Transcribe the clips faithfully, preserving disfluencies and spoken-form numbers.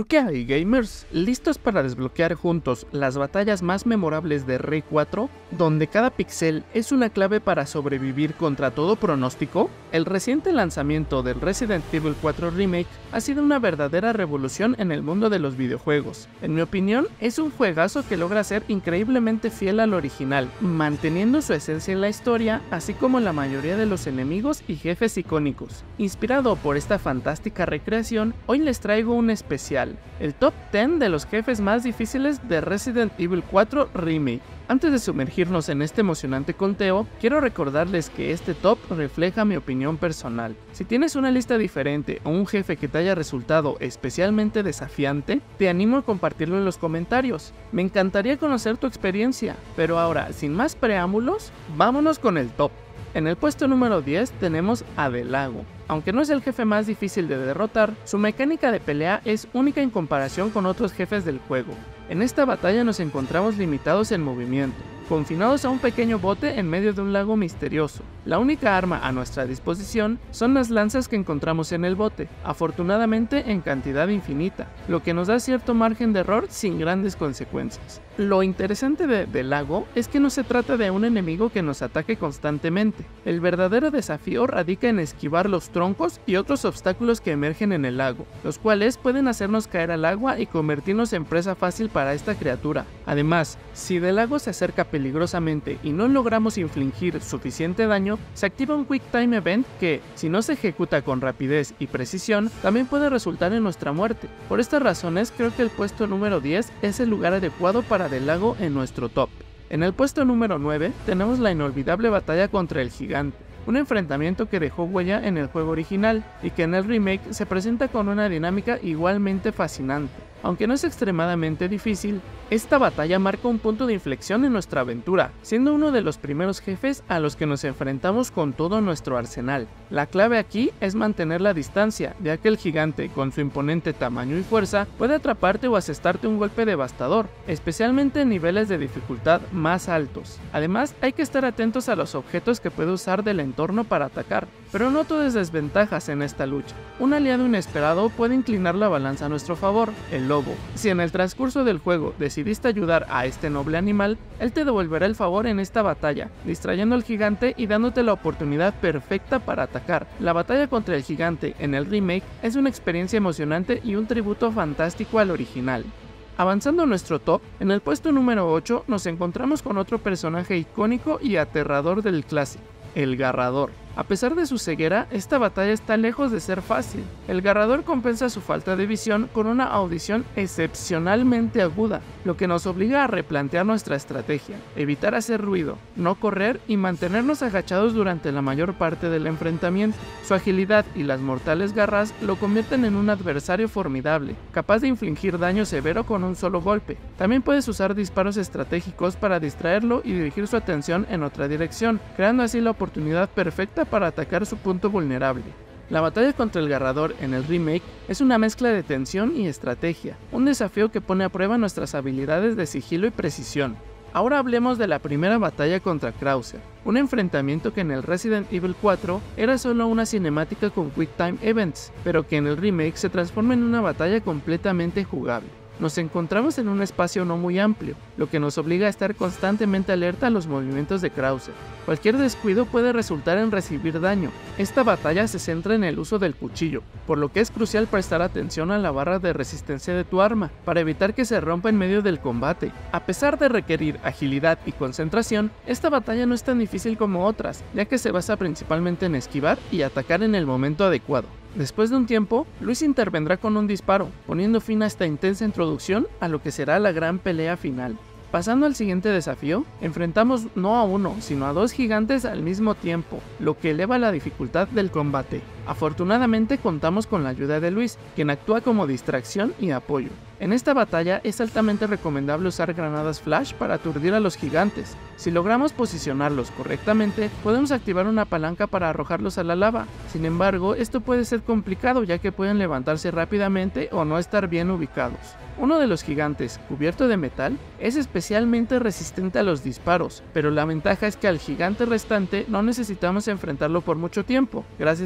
¿Qué hay, gamers? ¿Listos para desbloquear juntos las batallas más memorables de Rey cuatro, donde cada pixel es una clave para sobrevivir contra todo pronóstico? El reciente lanzamiento del Resident Evil cuatro Remake ha sido una verdadera revolución en el mundo de los videojuegos. En mi opinión, es un juegazo que logra ser increíblemente fiel al original, manteniendo su esencia en la historia, así como la mayoría de los enemigos y jefes icónicos. Inspirado por esta fantástica recreación, hoy les traigo un especial, el top diez de los jefes más difíciles de Resident Evil cuatro Remake. Antes de sumergirnos en este emocionante conteo, quiero recordarles que este top refleja mi opinión personal. Si tienes una lista diferente o un jefe que te haya resultado especialmente desafiante, te animo a compartirlo en los comentarios. Me encantaría conocer tu experiencia, pero ahora, sin más preámbulos, vámonos con el top. En el puesto número diez tenemos a Delago. Aunque no es el jefe más difícil de derrotar, su mecánica de pelea es única en comparación con otros jefes del juego. En esta batalla nos encontramos limitados en movimiento, confinados a un pequeño bote en medio de un lago misterioso. La única arma a nuestra disposición son las lanzas que encontramos en el bote, afortunadamente en cantidad infinita, lo que nos da cierto margen de error sin grandes consecuencias. Lo interesante de Delago es que no se trata de un enemigo que nos ataque constantemente. El verdadero desafío radica en esquivar los troncos y otros obstáculos que emergen en el lago, los cuales pueden hacernos caer al agua y convertirnos en presa fácil para esta criatura. Además, si Delago se acerca peligrosamente y no logramos infligir suficiente daño, se activa un Quick Time Event que, si no se ejecuta con rapidez y precisión, también puede resultar en nuestra muerte. Por estas razones, creo que el puesto número diez es el lugar adecuado para Delago en nuestro top. En el puesto número nueve tenemos la inolvidable batalla contra el gigante, un enfrentamiento que dejó huella en el juego original y que en el remake se presenta con una dinámica igualmente fascinante. Aunque no es extremadamente difícil, esta batalla marca un punto de inflexión en nuestra aventura, siendo uno de los primeros jefes a los que nos enfrentamos con todo nuestro arsenal. La clave aquí es mantener la distancia, ya que el gigante, con su imponente tamaño y fuerza, puede atraparte o asestarte un golpe devastador, especialmente en niveles de dificultad más altos. Además, hay que estar atentos a los objetos que puede usar del entorno para atacar, pero no todo es desventajas en esta lucha. Un aliado inesperado puede inclinar la balanza a nuestro favor, el lobo. Si en el transcurso del juego decidiste ayudar a este noble animal, él te devolverá el favor en esta batalla, distrayendo al gigante y dándote la oportunidad perfecta para atacar. La batalla contra el gigante en el remake es una experiencia emocionante y un tributo fantástico al original. Avanzando a nuestro top, en el puesto número ocho nos encontramos con otro personaje icónico y aterrador del clásico, el Garrador. A pesar de su ceguera, esta batalla está lejos de ser fácil. El Garrador compensa su falta de visión con una audición excepcionalmente aguda, lo que nos obliga a replantear nuestra estrategia, evitar hacer ruido, no correr y mantenernos agachados durante la mayor parte del enfrentamiento. Su agilidad y las mortales garras lo convierten en un adversario formidable, capaz de infligir daño severo con un solo golpe. También puedes usar disparos estratégicos para distraerlo y dirigir su atención en otra dirección, creando así la oportunidad perfecta para atacar su punto vulnerable. La batalla contra el Garrador en el remake es una mezcla de tensión y estrategia, un desafío que pone a prueba nuestras habilidades de sigilo y precisión. Ahora hablemos de la primera batalla contra Krauser, un enfrentamiento que en el Resident Evil cuatro era solo una cinemática con Quick Time Events, pero que en el remake se transforma en una batalla completamente jugable. Nos encontramos en un espacio no muy amplio, lo que nos obliga a estar constantemente alerta a los movimientos de Krauser. Cualquier descuido puede resultar en recibir daño. Esta batalla se centra en el uso del cuchillo, por lo que es crucial prestar atención a la barra de resistencia de tu arma, para evitar que se rompa en medio del combate. A pesar de requerir agilidad y concentración, esta batalla no es tan difícil como otras, ya que se basa principalmente en esquivar y atacar en el momento adecuado. Después de un tiempo, Luis intervendrá con un disparo, poniendo fin a esta intensa introducción a lo que será la gran pelea final. Pasando al siguiente desafío, enfrentamos no a uno, sino a dos gigantes al mismo tiempo, lo que eleva la dificultad del combate. Afortunadamente contamos con la ayuda de Luis, quien actúa como distracción y apoyo. En esta batalla es altamente recomendable usar granadas flash para aturdir a los gigantes. Si logramos posicionarlos correctamente, podemos activar una palanca para arrojarlos a la lava. Sin embargo, esto puede ser complicado ya que pueden levantarse rápidamente o no estar bien ubicados. Uno de los gigantes, cubierto de metal, es especialmente resistente a los disparos, pero la ventaja es que al gigante restante no necesitamos enfrentarlo por mucho tiempo, gracias a Luis,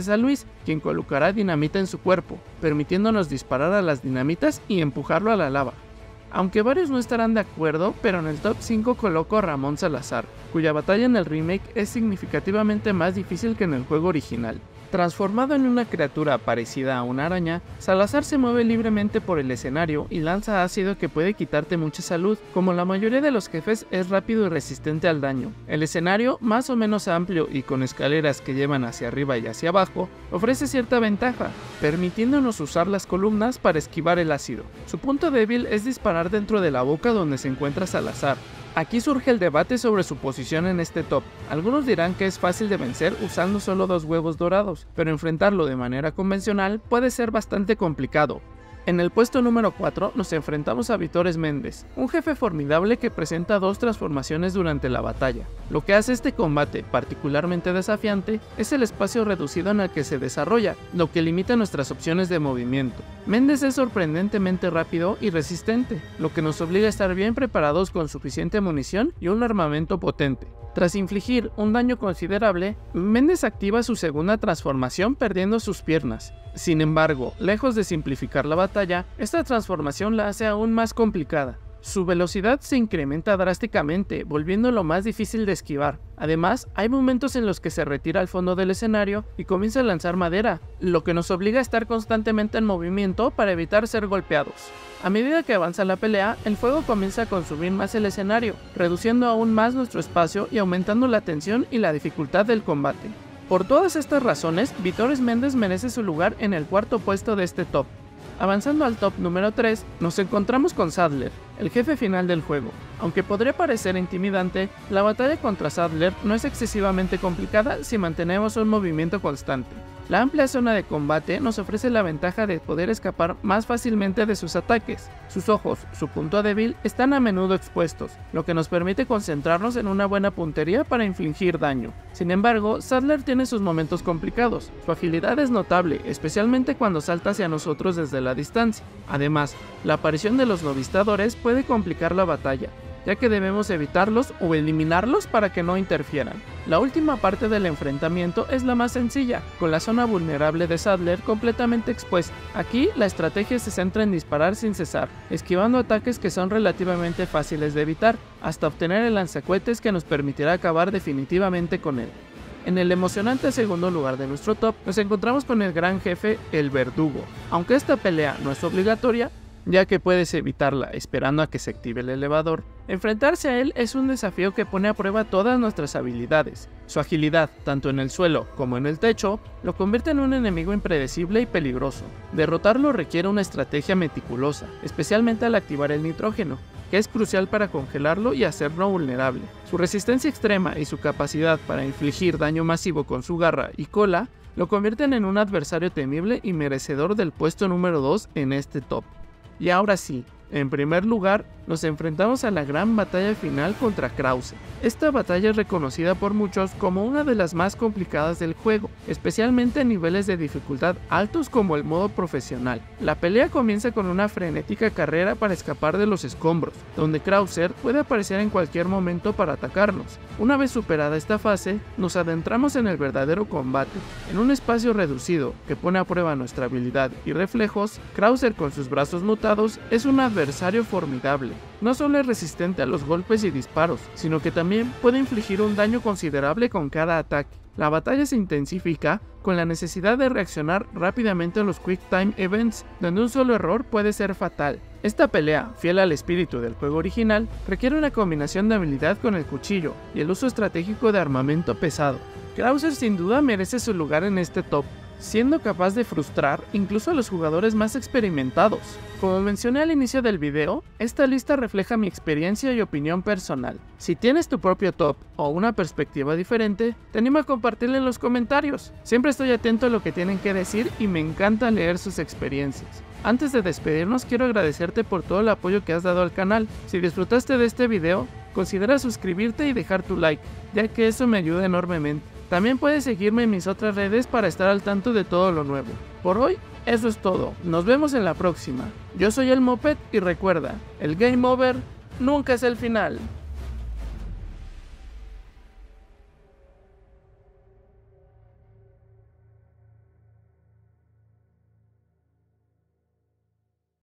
Méndez, quien colocará dinamita en su cuerpo, permitiéndonos disparar a las dinamitas y empujarlo a la lava. Aunque varios no estarán de acuerdo, pero en el top cinco coloco a Ramón Salazar, cuya batalla en el remake es significativamente más difícil que en el juego original. Transformado en una criatura parecida a una araña, Salazar se mueve libremente por el escenario y lanza ácido que puede quitarte mucha salud. Como la mayoría de los jefes, es rápido y resistente al daño. El escenario, más o menos amplio y con escaleras que llevan hacia arriba y hacia abajo, ofrece cierta ventaja, permitiéndonos usar las columnas para esquivar el ácido. Su punto débil es disparar dentro de la boca donde se encuentra Salazar. Aquí surge el debate sobre su posición en este top. Algunos dirán que es fácil de vencer usando solo dos huevos dorados, pero enfrentarlo de manera convencional puede ser bastante complicado. En el puesto número cuatro nos enfrentamos a Vitores Méndez, un jefe formidable que presenta dos transformaciones durante la batalla. Lo que hace este combate particularmente desafiante es el espacio reducido en el que se desarrolla, lo que limita nuestras opciones de movimiento. Méndez es sorprendentemente rápido y resistente, lo que nos obliga a estar bien preparados con suficiente munición y un armamento potente. Tras infligir un daño considerable, Méndez activa su segunda transformación perdiendo sus piernas. Sin embargo, lejos de simplificar la batalla, esta transformación la hace aún más complicada. Su velocidad se incrementa drásticamente, volviéndolo más difícil de esquivar. Además, hay momentos en los que se retira al fondo del escenario y comienza a lanzar madera, lo que nos obliga a estar constantemente en movimiento para evitar ser golpeados. A medida que avanza la pelea, el fuego comienza a consumir más el escenario, reduciendo aún más nuestro espacio y aumentando la tensión y la dificultad del combate. Por todas estas razones, Vitores Méndez merece su lugar en el cuarto puesto de este top. Avanzando al top número tres, nos encontramos con Sadler, el jefe final del juego. Aunque podría parecer intimidante, la batalla contra Sadler no es excesivamente complicada si mantenemos un movimiento constante. La amplia zona de combate nos ofrece la ventaja de poder escapar más fácilmente de sus ataques. Sus ojos, su punto débil, están a menudo expuestos, lo que nos permite concentrarnos en una buena puntería para infligir daño. Sin embargo, Sadler tiene sus momentos complicados. Su agilidad es notable, especialmente cuando salta hacia nosotros desde la distancia. Además, la aparición de los novistadores puede complicar la batalla, ya que debemos evitarlos o eliminarlos para que no interfieran. La última parte del enfrentamiento es la más sencilla, con la zona vulnerable de Sadler completamente expuesta. Aquí la estrategia se centra en disparar sin cesar, esquivando ataques que son relativamente fáciles de evitar, hasta obtener el lanzacohetes que nos permitirá acabar definitivamente con él. En el emocionante segundo lugar de nuestro top, nos encontramos con el gran jefe, el Verdugo. Aunque esta pelea no es obligatoria, ya que puedes evitarla esperando a que se active el elevador, enfrentarse a él es un desafío que pone a prueba todas nuestras habilidades. Su agilidad, tanto en el suelo como en el techo, lo convierte en un enemigo impredecible y peligroso. Derrotarlo requiere una estrategia meticulosa, especialmente al activar el nitrógeno, que es crucial para congelarlo y hacerlo vulnerable. Su resistencia extrema y su capacidad para infligir daño masivo con su garra y cola lo convierten en un adversario temible y merecedor del puesto número dos en este top. Y ahora sí, en primer lugar, nos enfrentamos a la gran batalla final contra Krauser. Esta batalla es reconocida por muchos como una de las más complicadas del juego, especialmente en niveles de dificultad altos como el modo profesional. La pelea comienza con una frenética carrera para escapar de los escombros, donde Krauser puede aparecer en cualquier momento para atacarnos. Una vez superada esta fase, nos adentramos en el verdadero combate. En un espacio reducido que pone a prueba nuestra habilidad y reflejos, Krauser con sus brazos mutados es un adversario formidable. No solo es resistente a los golpes y disparos, sino que también puede infligir un daño considerable con cada ataque. La batalla se intensifica con la necesidad de reaccionar rápidamente a los Quick Time Events, donde un solo error puede ser fatal. Esta pelea, fiel al espíritu del juego original, requiere una combinación de habilidad con el cuchillo y el uso estratégico de armamento pesado. Krauser sin duda merece su lugar en este top, siendo capaz de frustrar incluso a los jugadores más experimentados. Como mencioné al inicio del video, esta lista refleja mi experiencia y opinión personal. Si tienes tu propio top o una perspectiva diferente, te animo a compartirla en los comentarios. Siempre estoy atento a lo que tienen que decir y me encanta leer sus experiencias. Antes de despedirnos, quiero agradecerte por todo el apoyo que has dado al canal. Si disfrutaste de este video, considera suscribirte y dejar tu like, ya que eso me ayuda enormemente. También puedes seguirme en mis otras redes para estar al tanto de todo lo nuevo. Por hoy, eso es todo. Nos vemos en la próxima. Yo soy el Moped y recuerda, el Game Over nunca es el final.